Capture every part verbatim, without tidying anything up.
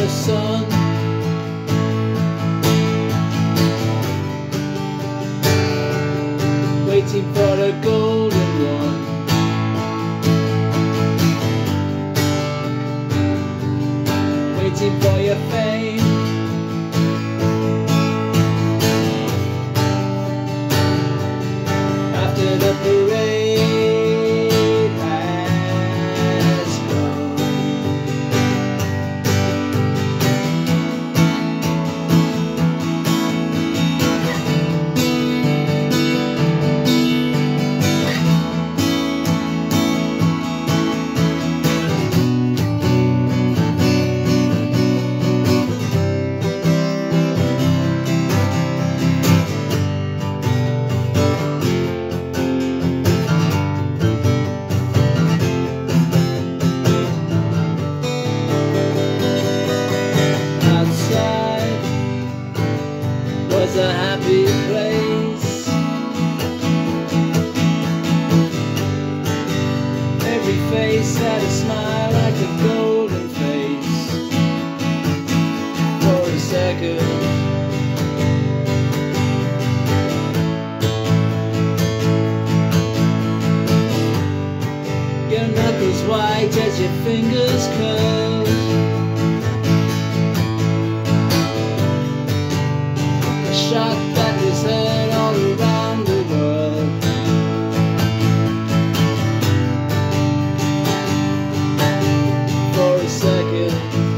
the sun. Waiting for the golden one. Waiting for your fame. After the parade has gone, was a happy place. Every face had a smile like a golden face. For a second, your knuckles white as your fingers curled. Shot that was heard all around the world. For a second,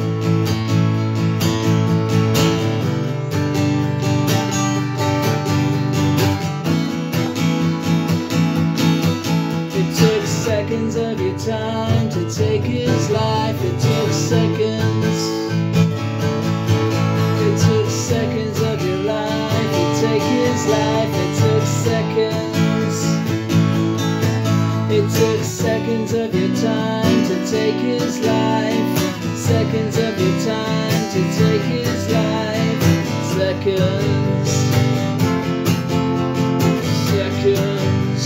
it took seconds of your time to take his life. It took seconds. It took seconds of your life to take his life. It took seconds. It took seconds of your time to take his life. Seconds of your time to take his life. Seconds. Seconds.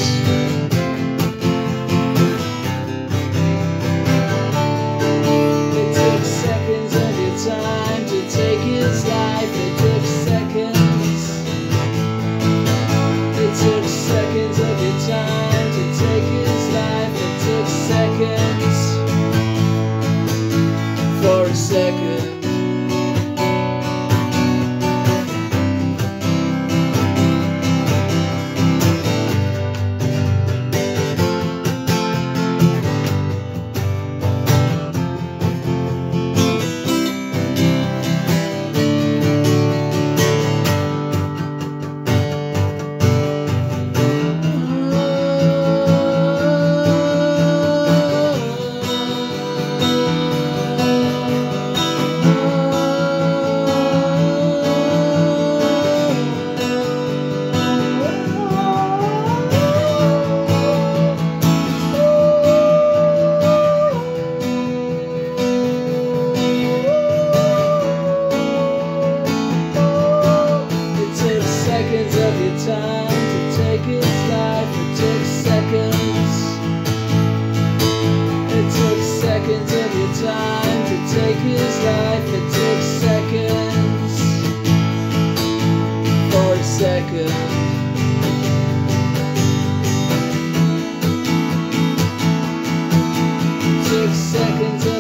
It took seconds of your time to take his life. It took seconds. It took seconds of your time to take his life. It took seconds. For a second. Seconds of your time to take his life. It took seconds. It took seconds of your time to take his life. It took seconds. For a second. It took seconds of